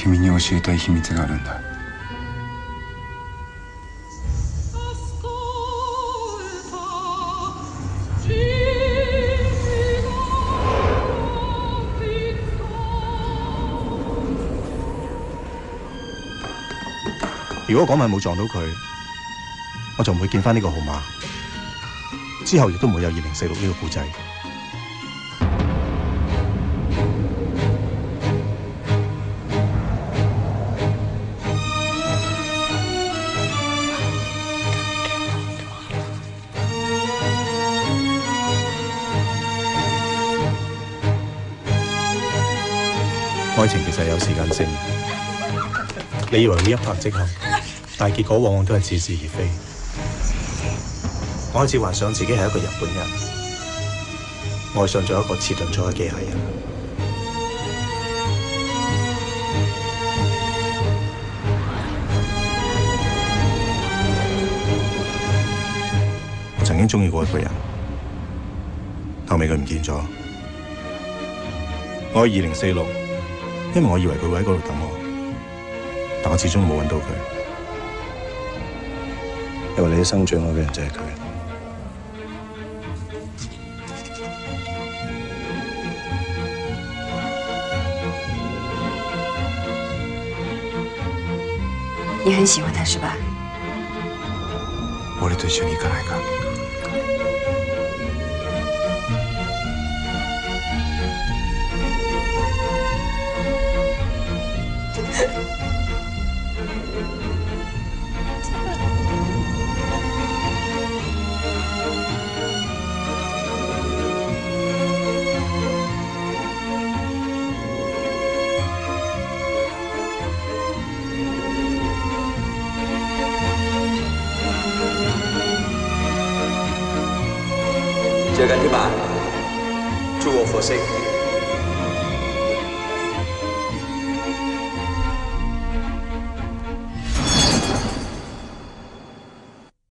君に教えたい秘密があるんだ。 如果嗰晚冇撞到佢，我就唔會見翻呢個號碼，之後亦都唔會有2046呢個故仔。愛情其實有時間性，你以為會一拍即合，但係結果往往都係似是而非。我開始幻想自己係一個日本人，愛上咗一個遲鈍咗嘅機械人。我曾經鍾意過一個人，後尾佢唔見咗。我喺2046。因為我以為佢會喺嗰度等我，但我始終冇揾到佢。因為你一生最愛嘅人就係佢。 你很喜歡他是吧？ 俺と一緒に行かないか？ 接緊添啊！祝我佛系。